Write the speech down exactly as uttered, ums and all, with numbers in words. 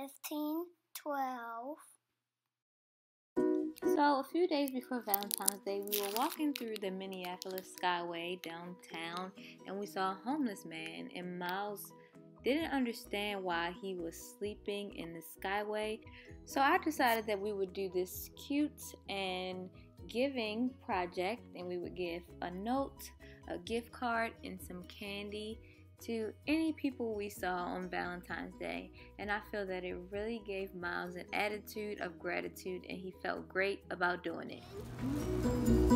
fifteen, twelve. So, a few days before Valentine's Day, we were walking through the Minneapolis Skyway downtown, and we saw a homeless man, and Miles didn't understand why he was sleeping in the Skyway. So I decided that we would do this cute and giving project, and we would give a note, a gift card, and some candy to any people we saw on Valentine's Day. And I feel that it really gave Miles an attitude of gratitude, and he felt great about doing it.